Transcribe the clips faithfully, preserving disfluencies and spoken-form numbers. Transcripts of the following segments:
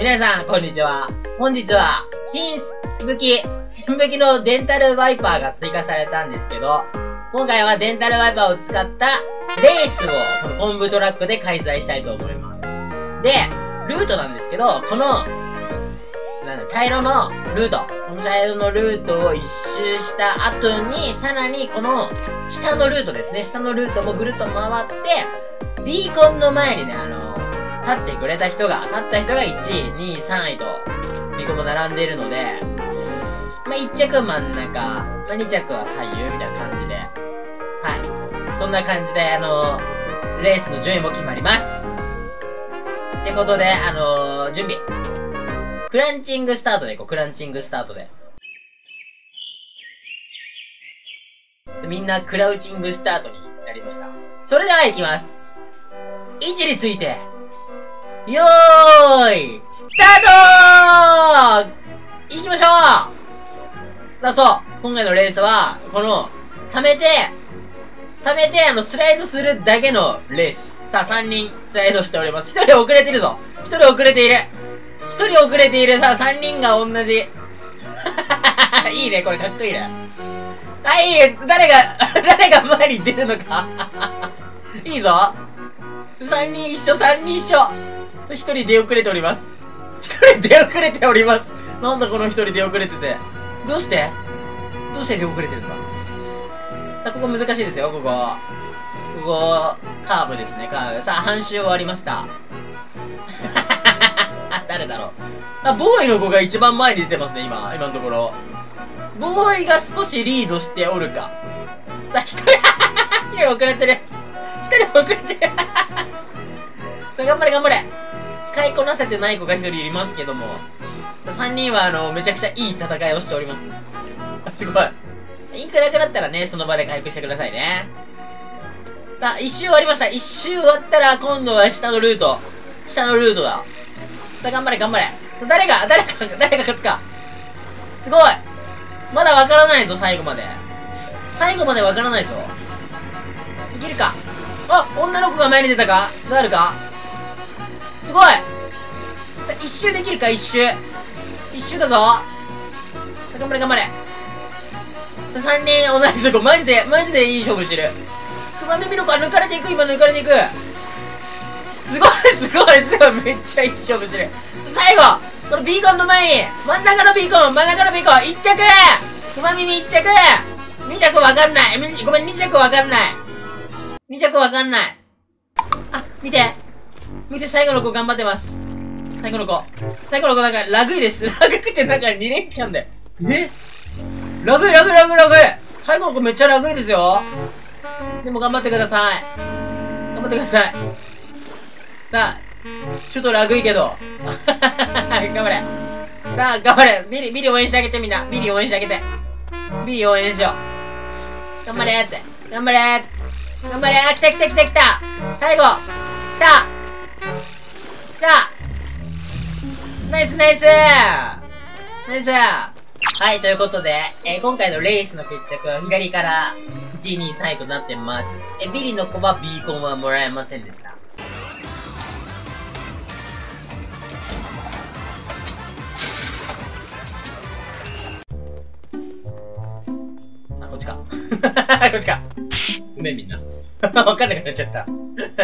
皆さん、こんにちは。本日は、新武器、新武器のデンタルワイパーが追加されたんですけど、今回はデンタルワイパーを使ったレースを、このコンブトラックで開催したいと思います。で、ルートなんですけど、この、なんだ、茶色のルート。この茶色のルートを一周した後に、さらにこの下のルートですね。下のルートもぐるっと回って、ビーコンの前にね、あの、立ってくれた人が、立った人がいちい、にい、さんいと、ビーコンも並んでいるので、まあ、いっ着真ん中、まあ、に着は左右みたいな感じで、はい。そんな感じで、あの、レースの順位も決まります。ってことで、あのー、準備。クランチングスタートでいこう、クランチングスタートで。みんなクラウチングスタートになりました。それでは行きます。位置について、よーい、スタートー行きましょう。さあそう、今回のレースは、この、溜めて、溜めて、あの、スライドするだけのレース。さあ、さんにんスライドしております。ひとり遅れてるぞ。ひとり遅れている。ひとり遅れている。さあ、さんにんが同じ。いいね、これかっこいいね。はい、いいです。誰が、誰が前に出るのか。いいぞ。さんにん一緒、さんにん一緒。ひとり出遅れております。ひとり出遅れております。なんだこのひとり出遅れてて。どうしてどうして出遅れてるんだ。さあ、ここ難しいですよ、ここ。ここ、カーブですね、カーブ。さあ、半周終わりました。誰だろう。あ、ボーイの子が一番前に出てますね、今。今のところ。ボーイが少しリードしておるか。さあ、一人、一人遅れてる。一人遅れてる。頑張れ、頑張れ。使いこなせてない子が一人いますけども。さんにんは、あの、めちゃくちゃいい戦いをしております。あ、すごい。インクなくなったらね、その場で回復してくださいね。さあ、一周終わりました。一周終わったら、今度は下のルート。下のルートだ。さあ、頑張れ、頑張れ。誰が、誰が、誰が勝つか。すごい。まだわからないぞ、最後まで。最後までわからないぞ。いけるか。あ、女の子が前に出たかなるか。すごい。さあ、一周できるか、一周。一周だぞ。さあ、頑張れ、頑張れ。さあ、三人同じとこ。マジで、マジでいい勝負してる。クマ耳の子は抜かれていく、今抜かれていく。すごい、すごい、すごい。めっちゃいい勝負してる。さあ、最後このビーコンの前に、真ん中のビーコン、真ん中のビーコン、一着クマ耳一着二着わかんない。ごめん、二着わかんない。二着わかんない。あ、見て。見て、最後の子頑張ってます。最後の子。最後の子なんか、ラグいです。ラグってなんかに連チャンで。えラグい、ラグい、ラグい、ラグい。最後の子めっちゃラグいですよ。でも頑張ってください。頑張ってください。さあ、ちょっとラグいけど。頑張れ。さあ、頑張れ。ビリ、ビリ応援してあげてみんな。ビリ応援してあげて。ビリ応援しよう。頑張れって。頑張れー。頑張れー。来た来た来た来た。最後。来た。来た。ナイスナイスナイス。はい、ということで、えー、今回のレースの決着は左からいちい、にい、さんいとなってます。え、ビリの子はビーコンはもらえませんでした。あ、こっちか。こっちか。ごめんみんな。わかんなくなっちゃった。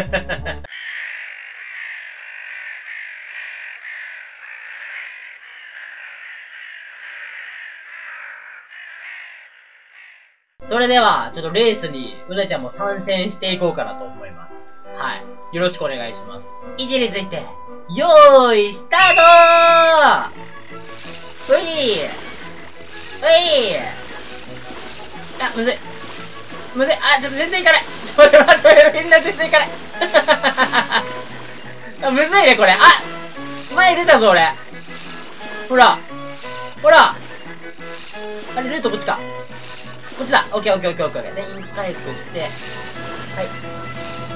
それでは、ちょっとレースに、うなちゃんも参戦していこうかなと思います。はい。よろしくお願いします。位置について、よーい、スタートーほいほいあ、むずい。むずい。あ、ちょっと全然いかない。ちょっと待って待って待って、みんな全然いかない。あ、むずいね、これ。あ、前出たぞ、俺。ほら。ほら。あれ、ルートこっちか。こっちだ。オッケーオッケーオッケーオッケー。で、イン回復して。はい。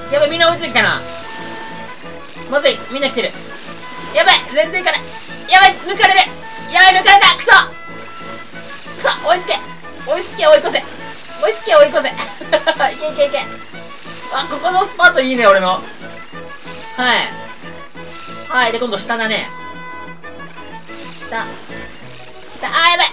やばい、みんな追いついてきたな。まずい、みんな来てる。やばい、全然いかない。やばい、抜かれる。やばい、抜かれた。くそくそ追いつけ追いつけ追い越せ追いつけ追い越せいけいけいけ。あ、ここのスパートいいね、俺の。はい。はい、で、今度下だね。 下。下、あー、やばい。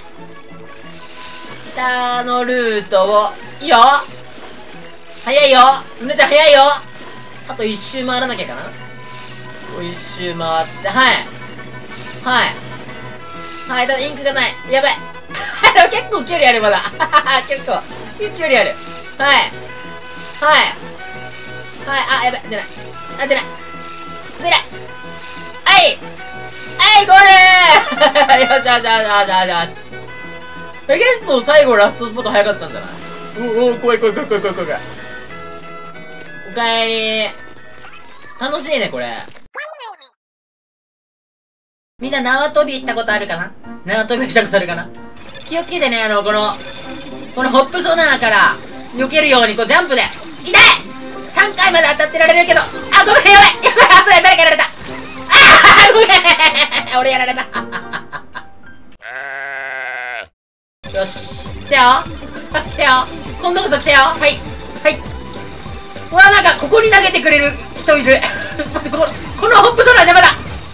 下のルートを、いいよ。早いよ。うねちゃん早いよ。あと一周回らなきゃかな。一周回って、はい。はい。はい、ただインクがない。やばい。結構距離ある、まだ。結構、結構距離ある。はい。はい。はい、あ、やばい。出ない。あ、出ない。出ない。はい。はい、ゴールよしよしよしよしよしよし。え、結構最後ラストスポット早かったんじゃない？おお、怖い怖い怖い怖い怖い怖い。おかえり。楽しいね、これ。みんな縄跳びしたことあるかな？縄跳びしたことあるかな？気をつけてね、あの、この、このホップソナーから避けるように、こう、ジャンプで。痛い !さん 回まで当たってられるけど、あ、ごめん、やばいやばい危ない誰かやられたあーごめん俺やられたよし。来たよ来たよ今度こそ来たよはい。はい。うわ、なんか、ここに投げてくれる人いる。待って、この、このホップソナー邪魔だ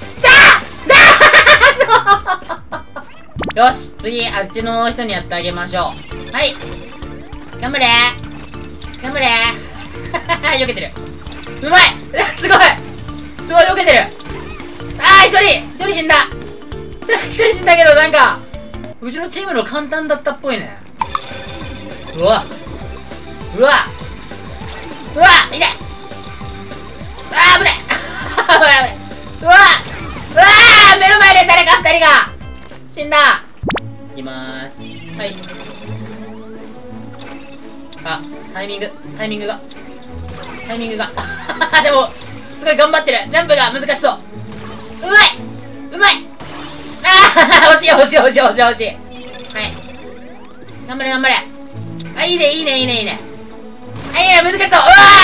よし、次、あっちの人にやってあげましょう。はい。頑張れ頑張れ避けてる。うまいすごいすごい避けてる。あー、一人一人死んだ一人死んだけど、なんか、うちのチームの簡単だったっぽいね。うわうわうわ痛いあー、危ない危ない危ないうわうわー目の前で誰か二人が死んだいきまーす。はい。あ、タイミング、タイミングが。タイミングが。でも、すごい頑張ってる。ジャンプが難しそう。うまいうまいあー惜しい惜しい惜しい惜しい惜しい。はい。頑張れ頑張れ。あ、いいねいいねいいねいいね。あ、いいね難しそう。うわ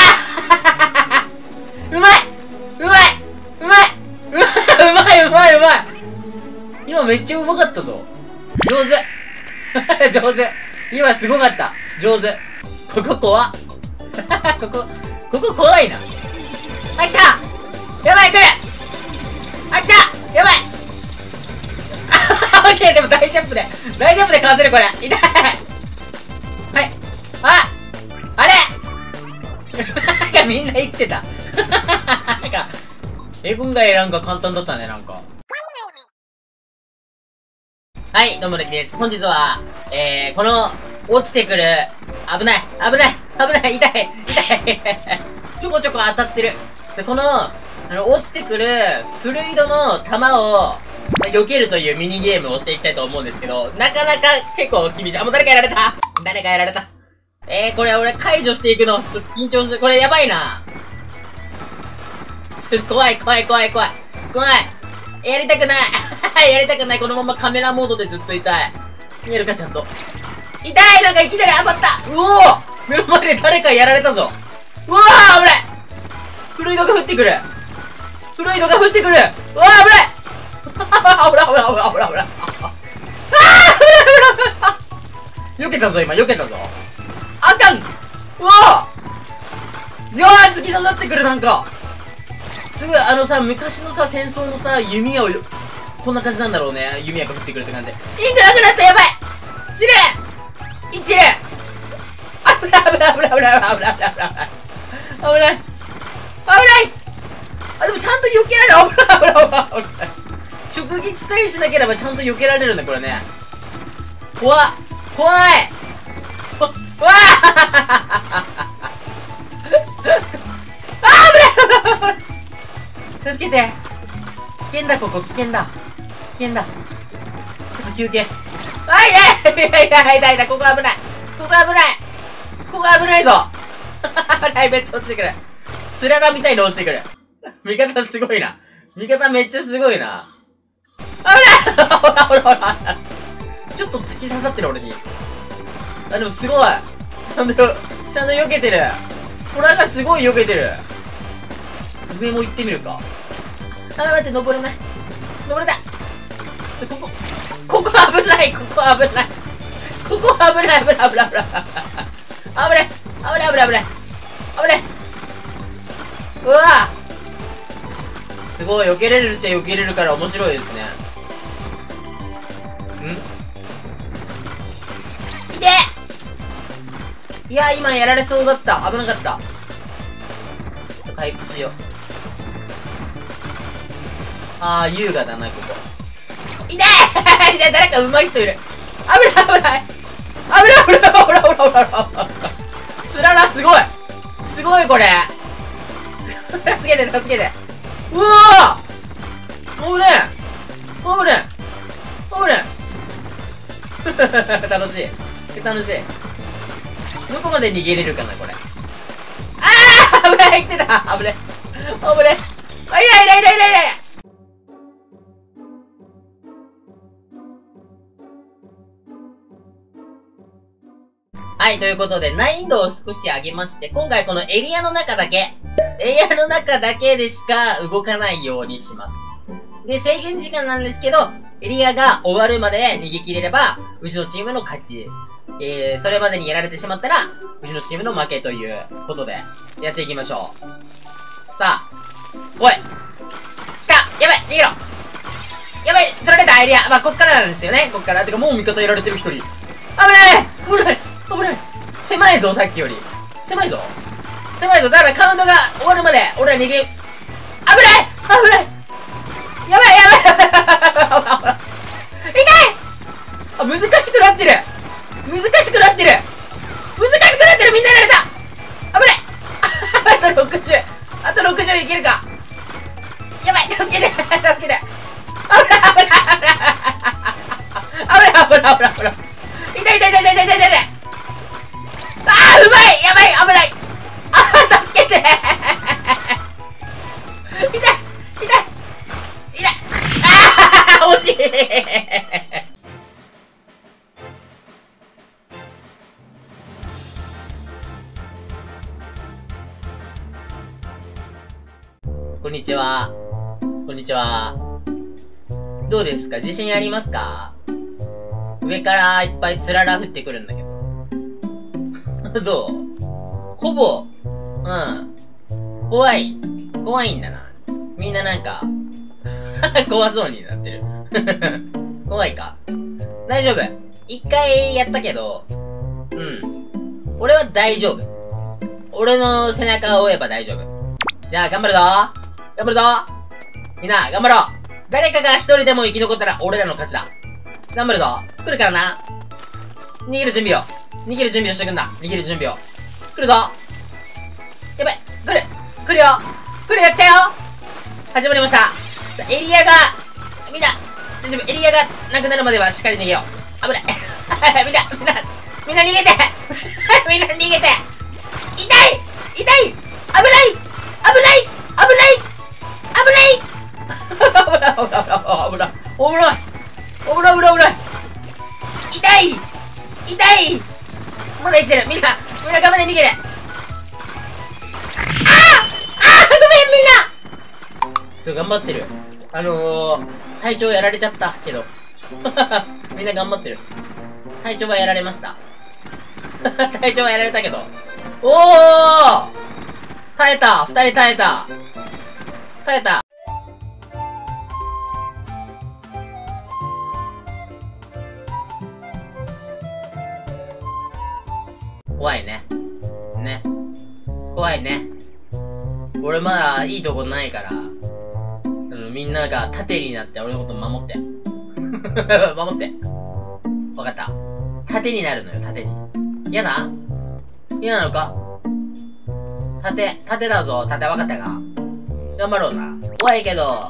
ーうまいうまいうまいうまいうまいうまいうまい今めっちゃうまかったぞ。上手上手今すごかった上手ここ怖っここ、ここ怖いな。あ、来たやばい来るあ、来たやばいオッケーでも大ジャンプで、大ジャンプでかわせるこれ痛いはい。ああれなんかみんな生きてたなんか、え、今回なんか簡単だったね、なんか。はい、どうもできです。本日は、えー、この、落ちてくる、危ない、危ない、危ない、痛い、痛いちょこちょこ当たってる。で、この、あの、落ちてくる、フルイドの弾を、避けるというミニゲームをしていきたいと思うんですけど、なかなか結構厳しい。あ、もう誰かやられた誰かやられた。えー、これ俺解除していくの、ちょっと緊張する。これやばいな。怖い、怖い、怖い、怖い。怖い。やりたくないやりたくない。このままカメラモードでずっといたい。見えるか、ちゃんと。痛いなんかいきなり当たったうおー目の前で誰かやられたぞうわー危ないフルイドが降ってくるフルイドが降ってくるうわー危ない危ない危ない危ない危ない危ないあー危ない危ない避けたぞ今避けたぞあかんうわーいやー突き刺さってくるなんかすごいあのさ昔のさ戦争のさ弓矢をこんな感じなんだろうね弓矢が降ってくるって感じインクなくなったやばい死ね生きてる危ない危ない危ない危ない危ない危ない危ない危ない危ないあでもちゃんと避けられる危ない危ない危ない危ない直撃さえしなければちゃんと避けられるんだこれね怖っ怖いわあ危ない危ない危ない助けて危険だここ危険だ危険だちょっと休憩あ、痛い痛い痛い痛い痛い痛いここ危ないここ危ないここ危ないぞ危ないめっちゃ落ちてくるつららみたいに落ちてくる味方すごいな味方めっちゃすごいな危ないほらほらほらちょっと突き刺さってる俺にあ、でもすごいちゃんと、ちゃんと避けてるホラーがすごい避けてる上も行ってみるかあ、待って登れない登れないここここ危ないここ危ないここ危ない危ない危ない危ない危ない危ない危ない危ない危ない危ないうわすごい避けれるっちゃ避けれるから面白いですねいや、今やられそうだった。危なかった。回復しよう。あー、優雅だな、ここ。痛い痛い、誰か上手い人いる。危ない危ない危ない危ない危ない危ない危ない危ない。つららすごいすごいこれ。助けて助けて。うわー危ねえ危ねえ危ねえ楽しい楽しい。どこまで逃げれるかなこれ。あー危ない来てた危ねえ危ねえ。あ、いないいないいないいないいない。はい、ということで、難易度を少し上げまして、今回このエリアの中だけ、エリアの中だけでしか動かないようにします。で、制限時間なんですけど、エリアが終わるまで逃げ切れれば、うちのチームの勝ち。えー、それまでにやられてしまったら、うちのチームの負けということで、やっていきましょう。さあ、おい来たやばい逃げろやばい取られたエリアまあ、こっからなんですよね。こっから。てか、もう味方やられてる一人。危ない危ない危ない狭いぞ、さっきより。狭いぞ狭いぞ。だからカウントが終わるまで、俺ら逃げ、危ない危ないやばいやばいやばいやばい痛いあ、難しくなってる難しくなってる難しくなってるみんなやられた危ないあとろくじゅうあとろくじゅういけるかやばい助けて助けて危ない危ない危ない危ない危ない危ない痛い痛い痛い痛い痛い痛い痛いあーうまいやばい危ないあー助けて痛い痛い痛いあー惜しいこんにちはこんにちはどうですか自信ありますか上からいっぱいつらら降ってくるんだけどどうほぼ、うん。怖い。怖いんだな。みんななんか、怖そうになってる。怖いか大丈夫。一回やったけど、うん。俺は大丈夫。俺の背中を追えば大丈夫。じゃあ頑張るぞ頑張るぞみんな、頑張ろう誰かが一人でも生き残ったら俺らの勝ちだ。頑張るぞ来るからな逃げる準備を逃げる準備をしてくんだ逃げる準備を来るぞやばい来る来るよ来るよ来たよ始まりましたさあ、エリアがみんな大丈夫エリアがなくなるまではしっかり逃げよう危ないみんなみんなみんな逃げてみんな逃げて痛い痛い危ない危ない危ない危ない危ない危ない危ない危ない危ない危ない危ない危ない痛い痛いまだ生きてるみんなみんな頑張って逃げてあーあーごめんみんなそう頑張ってるあのー、体調やられちゃったけどみんな頑張ってる体調はやられました体調はやられたけどおー耐えた二人耐えた耐えた怖いね。ね。怖いね。俺まだいいとこないから、あの、みんなが盾になって俺のこと守って。守って。わかった。盾になるのよ、盾に。嫌だ嫌なのか盾、盾だぞ、盾わかったか頑張ろうな。怖いけど、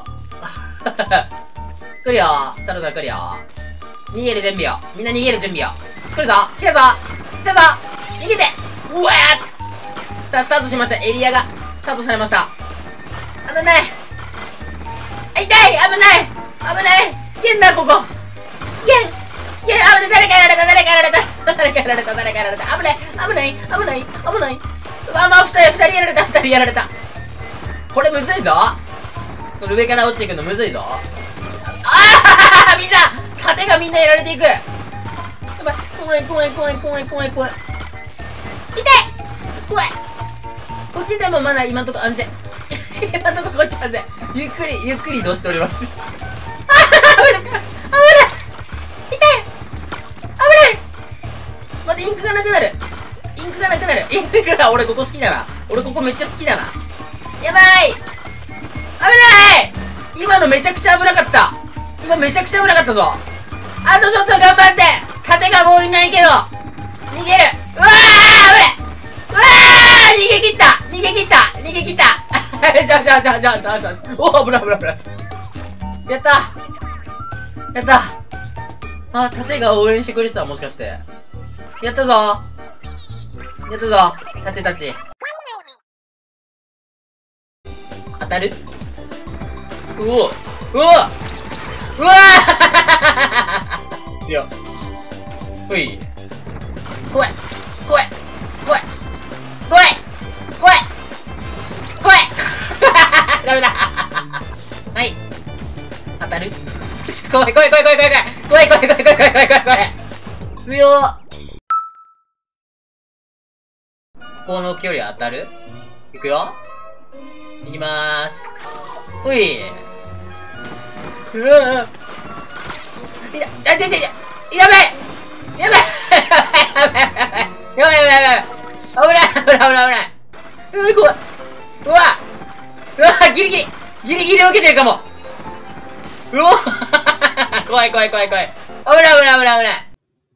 来るよ。そろそろ来るよ。逃げる準備を。みんな逃げる準備を。来るぞ来たぞ来たぞ逃げてうわーさあ、スタートしました。エリアがスタートされました。危ない痛い危ない危ない危険だ、ここ危険危険危ない誰かやられた誰かやられた誰かやられた誰かやられた危ない危ない危ない危ないまあまあ、二人、二人やられた二人やられたこれむずいぞこれ上から落ちていくのむずいぞああみんな盾がみんなやられていくやばい怖い怖い怖い怖い怖い怖い痛い怖いこっちでもまだ今んとこ安全今んとここっち安全ゆっくりゆっくり移動しておりますあー危ない危ない痛い危ない待ってインクがなくなるイインクがなくなる。インクが、俺ここ好きだな。俺ここめっちゃ好きだな。やばい危ない今のめちゃくちゃ危なかった。今めちゃくちゃ危なかったぞ。あとちょっと頑張って。盾がもういないけど。逃げる。うわー危ない。うわー逃げ切った逃げ切った逃げ切ったよしよしよしよしよしよしよし。おお危ない危ない危ない。やったやったあ、盾が応援してくれてたもしかして。やったぞやったぞ盾たち。当たるうおうおうわー強っ。ほい。怖い怖い怖い怖い怖い怖いダメだはい。当たるちょっと怖い怖い怖い怖い怖い怖い怖い怖い怖い怖い怖い怖い怖い怖い強っ。この距離当たるいくよいきまーす。ほい。うわぁ。いや、あ、ててて、やばいやばいやばいやばいやばいやばいやばいやばい危ない危ない危ない危ない。うわ、怖い。うわうわギリギリギリギリ受けてるかも。うお怖い怖い怖い怖い。危ない危ない危ない危ない。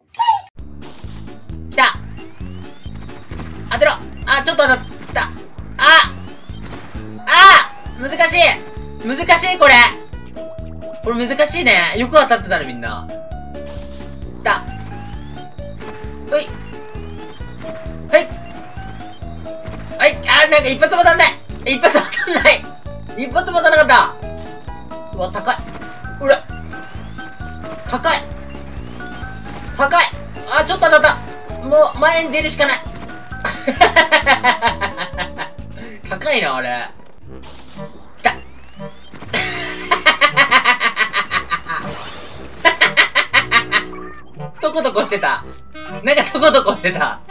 来た当てろあ、ちょっと当たった。ああ難しい難しいこれこれ難しいね。よく当たってたねみんな。いったほいはいはいあーなんか一発も当たんない一発も当たんない一発も当たらなかった。うわ高いほら高い高いあーちょっと当たった。もう前に出るしかない高いなあれ。きたトコトコしてたなんかトコトコしてた。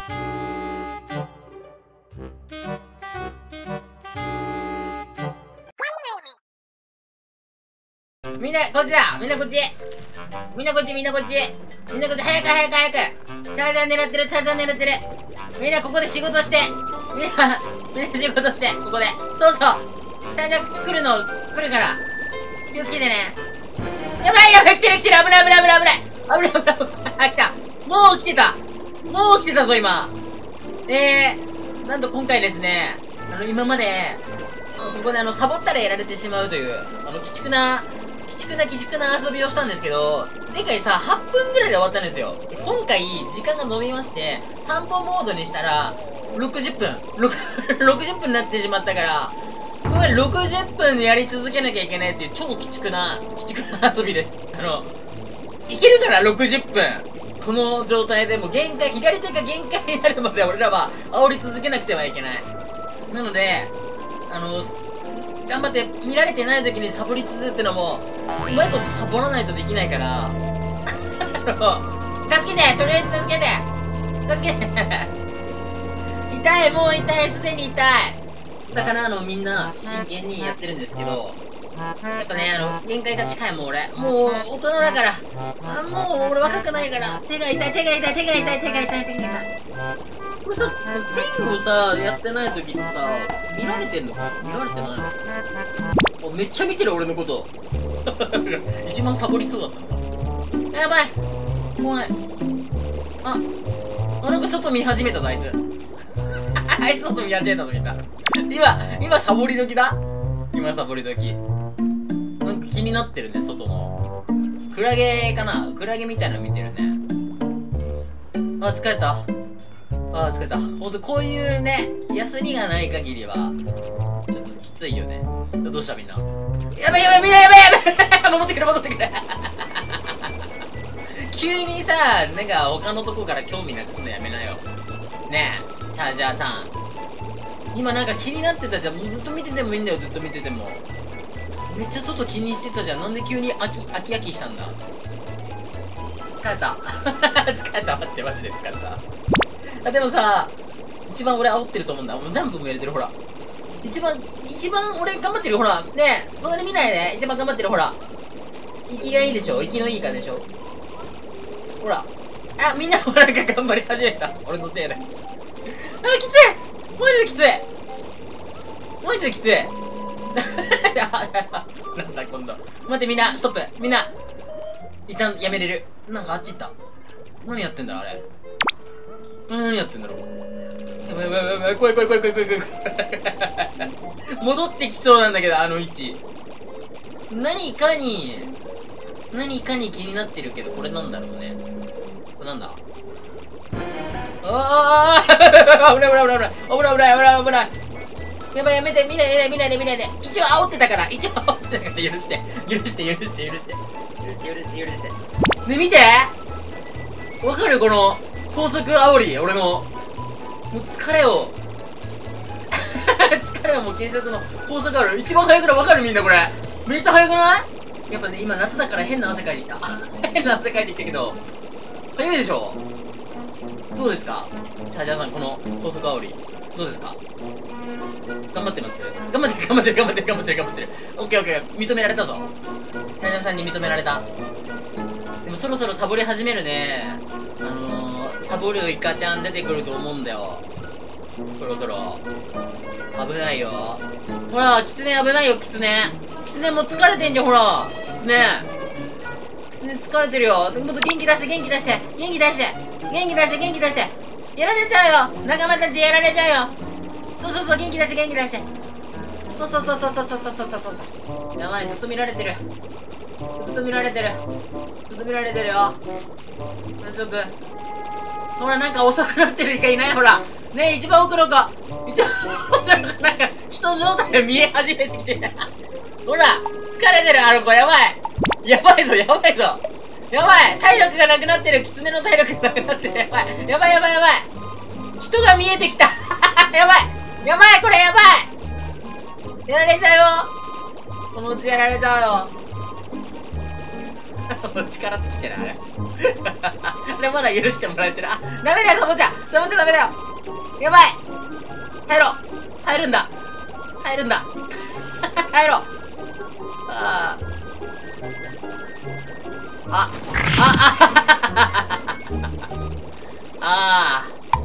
みんなこっちだみんなこっちみんなこっちみんなこっちみんなこっち早く早く早くチャージャー狙ってるチャージャー狙ってる。みんなここで仕事してみんなみんな仕事してここでそうそうチャージャー来るの来るから気をつけてね。やばいやばい来てる来てる危ない危ない危ない危ない危ない危ない危ない来たもう来てたもう来てたぞ今。えー、なんと今回ですねあの今までここであのサボったらやられてしまうというあの鬼畜な鬼畜な鬼畜な遊びをしたんですけど、前回さはっぷんぐらいで終わったんですよ。今回時間が伸びまして散歩モードにしたらろくじゅっぷんろくじゅっぷんになってしまったから今回ろくじゅっぷんやり続けなきゃいけないっていう超鬼畜な鬼畜な遊びです。あのいけるからろくじゅっぷんこの状態でもう限界左手が限界になるまで俺らは煽り続けなくてはいけない。なのであの頑張って見られてない時にサボり続けってのもうまいことサボらないとできないからあの助けてとりあえず助けて助けて痛いもう痛いすでに痛いだからあのみんな真剣にやってるんですけどやっぱねあの限界が近いもう俺もう大人だからあもう俺若くないから手が痛い手が痛い手が痛い手が痛い手が痛いこれさ線をさやってない時ってさ見られてんのか見られてないのかめっちゃ見てる俺のこと一番サボりそうだったやばい怖いああなんか外見始めたぞあいつあいつ外見始めたぞみんな今今サボり時だ今サボり時なんか気になってるね外のクラゲかなクラゲみたいなの見てるね。あ疲れたあ疲れたほんとこういうね休みがない限りはちょっときついよね。どうしたみんなやばいやばいみんなやばいやばい戻ってくる戻ってくる急にさなんか他のとこから興味なくすのやめなよねえチャージャーさん今なんか気になってたじゃん。ずっと見ててもいいんだよずっと見ててもめっちゃ外気にしてたじゃん。なんで急に飽き飽き飽きしたんだ。疲れた疲れた待ってマジで疲れたあでもさ一番俺煽ってると思うんだ。もうジャンプも入れてるほら一番一番俺頑張ってるほらねえそんなに見ないで一番頑張ってるほら息がいいでしょ息のいいかでしょほらあみんなもなんか頑張り始めた俺のせいできついマジできついマジできついなんだ今度。待ってみんな、ストップみんな一旦やめれる。なんかあっち行った。何やってんだあれ。何やってんだろう。やばいやばいやばい、怖い怖い怖い怖い怖い怖い戻ってきそうなんだけど、あの位置。何かに、何かに気になってるけど、これなんだろうね。これなんだ。ああ危ない危ない危ない危ない危ない危ない危ない。やばいやめて、見ないで見ないで見ないで。一応煽ってたから、一応煽ってたから許して許して許して許して許して許して許して。ね見てわかるこの高速煽り、俺のもう疲れを疲れをもう建設の高速煽り一番速くない？わかるみんなこれめっちゃ速くない？やっぱね今夏だから変な汗かいてきた変な汗かいてきたけど速いでしょ。どうですかチャージャーさん、この高速煽りどうですか？頑張ってます？頑張ってる頑張ってる頑張ってる頑張ってる頑張ってる。オッケーオッケー、認められたぞ。チャージャーさんに認められた。でもそろそろサボり始めるね。あのー、サボるイカちゃん出てくると思うんだよ。そろそろ危ないよ。ほらキツネ危ないよ。キツネキツネもう疲れてんじゃん。ほらキツネキツネ疲れてるよ。もっと元気出して元気出して元気出して元気出して元気出して。やられちゃうよ仲間たち、やられちゃうよ。そうそうそう元気出して元気出して。そうそうそうそうそうそうそうそうそうやばい、ずっと見られてるずっと見られてるずっと見られてるよ。大丈夫？ほらなんか遅くなってるイカいない？ほらねえ一番奥の子一番奥の子なんか人状態が見え始めてきてほら疲れてるあの子。やばいやばいぞやばいぞやばい、体力がなくなってる。キツネの体力がなくなってる。やばいやばいやばいやばい、人が見えてきたやばいやばい、これやばい、やられちゃうよ。このうちやられちゃうよもう力尽きてるあれあれまだ許してもらえてる。あ、ダメだよサボちゃんサボちゃんダメだよ。やばい、耐えろ耐えるんだ耐えるんだ耐えろ。あーあああ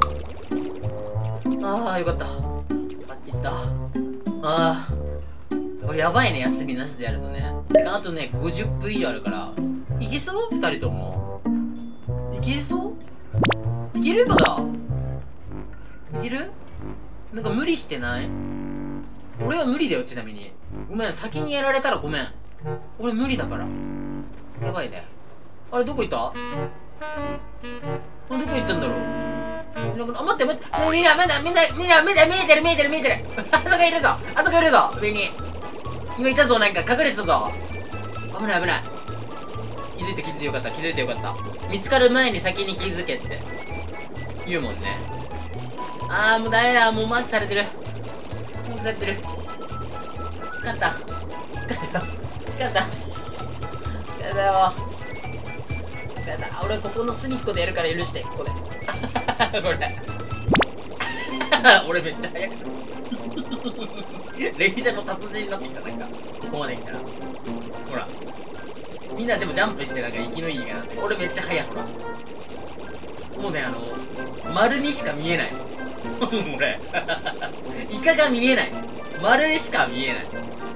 ああよかった。あっち行った。ああこれやばいね、休みなしでやるのね。てかあとねごじゅっぷん以上あるからいけそう？ふたりともいけそう？いける？まだいける？なんか無理してない？俺は無理だよ。ちなみにごめん、先にやられたらごめん。俺無理だからやばいね。あれどこ行った？あどこ行ったんだろう。なんかあ待って待って、みんなみんなみんなみんなみんな見えてる見えてる見えてるあそこいるぞあそこいるぞ上に今いたぞ。なんか隠れてたぞ。危ない危ない。気づいて気づいてよかった気づいてよかった。見つかる前に先に気づけって言うもんね。あーもうダメだ、もうマークされてるマークされてる。疲れた疲れた疲れた疲れたよ疲れた。俺ここの隅っこでやるから許して。ここでこれ俺めっちゃ速い連射の達人になってきた。なんかここまで来たらほらみんなでもジャンプしてなんか生きのいいかなって。俺めっちゃ速い。ほらもうねあの丸にしか見えない俺イカが見えない。丸にしか見えない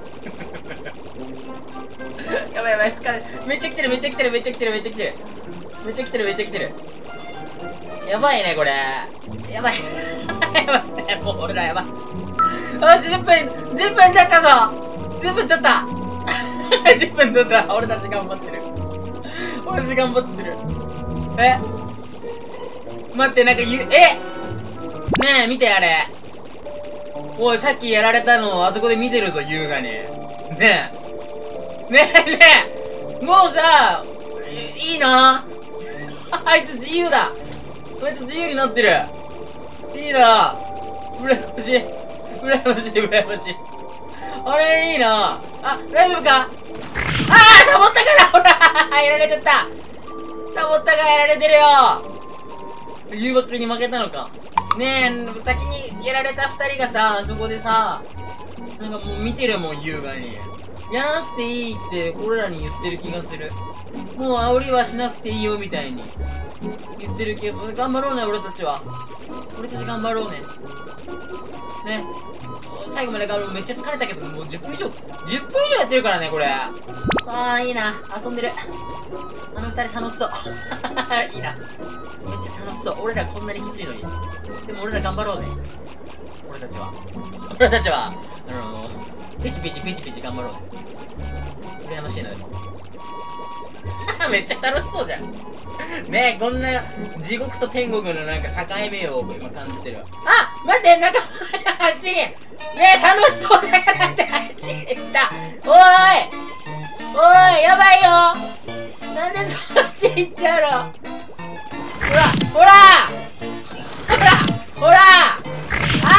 やばいやばい疲れめっちゃ来てるめっちゃ来てるめっちゃ来てるめっちゃ来てるめっちゃ来てるめっちゃ来てる。やばいねこれやばいやばいもう俺らやばい。よしじゅっぷんじゅっぷん経ったぞじゅっぷん経ったじゅっぷん経った。俺たち頑張ってる俺たち頑張ってる。え待ってなんかゆえねえ見てあれ。おいさっきやられたのをあそこで見てるぞ優雅に。ねえねえねえもうさ い, いいなあいつ自由だあいつ自由になってる。いいな羨ましい羨ましい羨ましい。あれいいなあ。大丈夫か。ああサボったからほらやられちゃった。サボったからやられてるよ。誘惑に負けたのかねえ。先にやられたふたりがさあそこでさなんかもう見てるもん優雅に。やらなくていいって俺らに言ってる気がする。もう煽りはしなくていいよみたいに言っってるけど、頑張ろうね、俺たちは。俺たち頑張ろうね。ね。最後まで頑張ろう。めっちゃ疲れたけど、もうじゅっぷん以上、じゅっぷん以上やってるからね、これ。あー、いいな。遊んでる。あの二人楽しそう。いいな。めっちゃ楽しそう。俺らこんなにきついのに。でも俺ら頑張ろうね。俺たちは。俺たちは、あのー、ピチピチピチピチ頑張ろうね。羨ましいな、でも。めっちゃ楽しそうじゃん。ねえ、こんな地獄と天国のなんか境目を今感じてる。あ、待って、なんか、あっちに。ねえ、楽しそうだからってあっちに行った。おーいおーい、やばいよ。なんでそっち行っちゃうの。ほらほらほらほらあ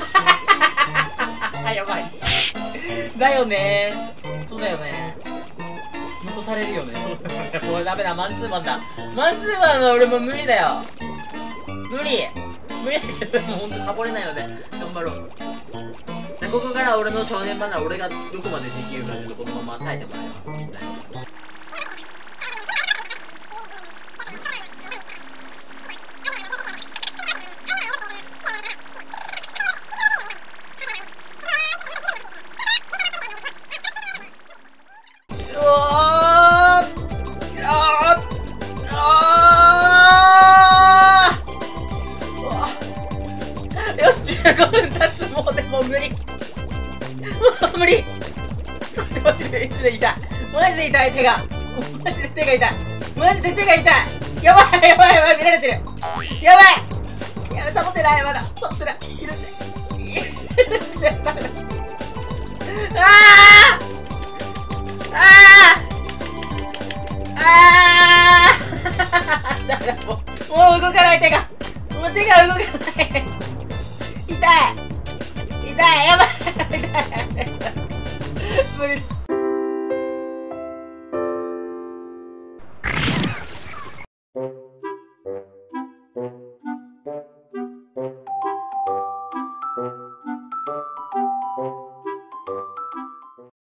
ーやばい。だよねー。そうだよね。残されるよね。そうだよね。もうダメだ。マンツーマンだ。マンツーマンの俺も無理だよ。無理無理だけど、もうほんとサボれないので頑張ろう。ここから俺の少年漫画、俺がどこまでできるかってとこのまま書いてもらいます。みんなに。よし、じゅうごふん経つ。もうでも無理。もう無理。待って待って、痛い痛い。マジで痛い、手が。マジで手が痛い。マジで手が痛い。やばいやばいやばい、見られてる。やばいやばい、サボってない、まだ。サボってない。許して。許して、ダメだ。あーあーあーダメだ、もう。もう動かない、手が。もう手が動かない。痛い痛い、やばい痛い無理だ。